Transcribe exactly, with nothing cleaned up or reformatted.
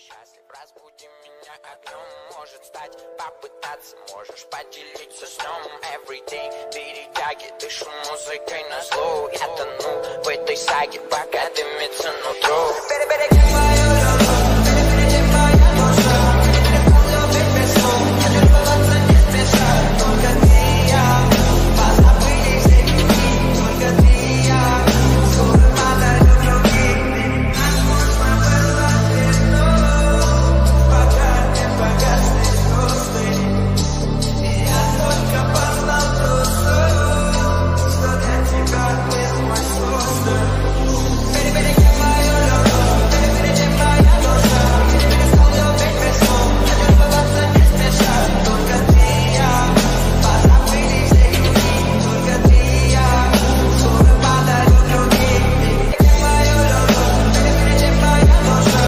счастлив, разбуди меня огнем. Может стать, попытаться, можешь поделиться сном. Everyday перетяги, дышу музыкой на зло. Я тону в этой саге, пока дымится нутро.